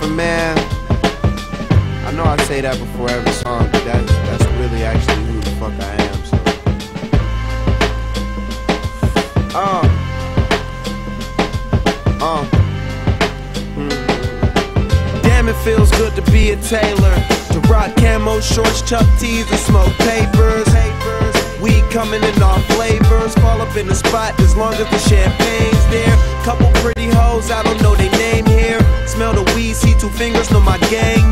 man. I know I say that before every song, but that's really actually who the fuck I am. So. Damn, it feels good to be a tailor, to rock camo shorts, chuck tees, and smoke papers. Weed coming in all flavors, fall up in the spot as long as the champagne's there. Couple pretty hoes, I don't know they name here. Smell the weed, see two fingers, know my gang